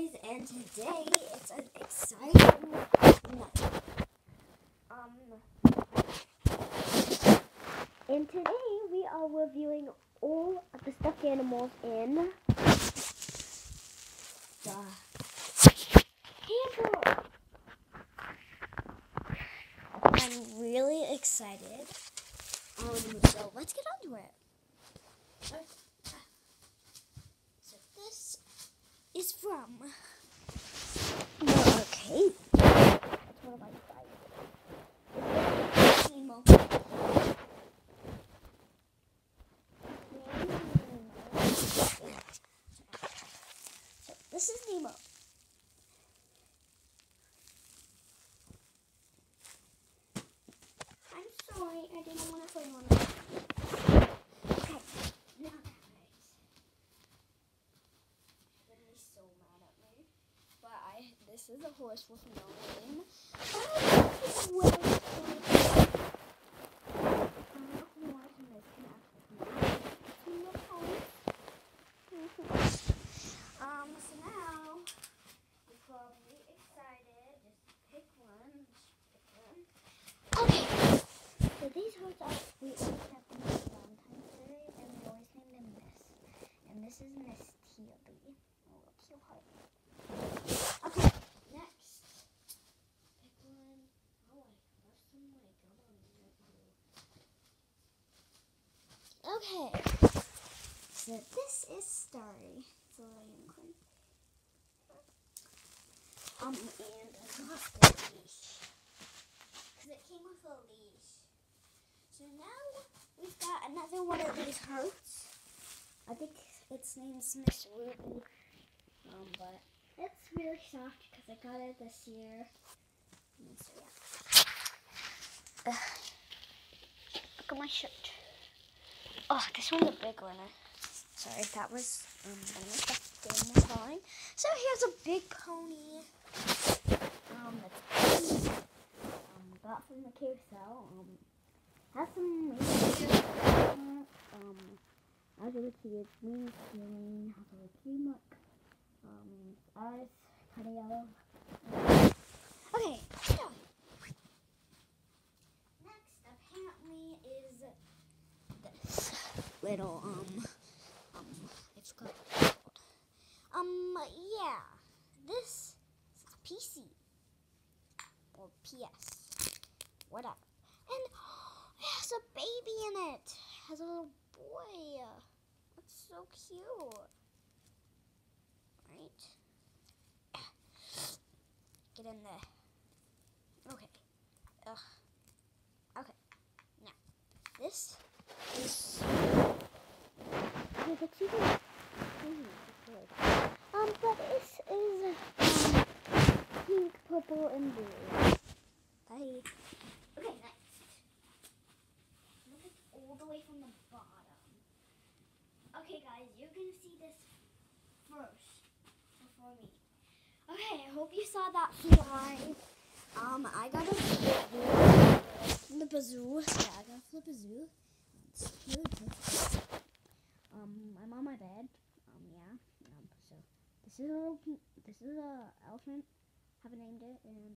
guys, and today it's an exciting night. And today we are reviewing all of the stuffed animals in the hamper. I'm really excited. So let's get on to it. So this is from the arcade. That's one of my favorites. Nemo. So this is Nemo. I'm sorry, I didn't want to play one of them. Okay, now guys. You're gonna be so mad at me. But this is a horse with no name. So now you're probably excited. Just pick one. Okay. So these horses we always have them on Valentine's Day, and we always name them Miss. And this is Miss Tealy. Oh, look so hard. Okay, next. Pick one. Oh, I left some like gum on there. Okay. So this is Starry. It's a unicorn. And I lost the leash. Because it came with a leash. So now we've got another one of these hearts. I think its name's Miss Ruby. But it's really soft because I got it this year. So yeah. Look at my shirt. Oh, this one's a big winner. Sorry, that was one of my stuffed animals falling. So here's a big pony. That's got from the carousel. Has some as you can see, it's really green, has a little cream look. Eyes kind of yellow. Okay, so next apparently is this little it's called yeah, this is PC or PS, whatever, and it has a baby in it. It has a little boy. That's so cute, right? Get in there. Okay. Okay. Now, this is. It's even but this is pink, purple, and blue. Bye. Okay, next. Look at all the way from the bottom. Okay, guys, you're gonna see this first before me. Okay, I hope you saw that fly. I got a flip-a-zoo. Yeah, I got a flip-a-zoo. It's really good. I'm on my bed. Yeah. So this is a elephant. Haven't named it, and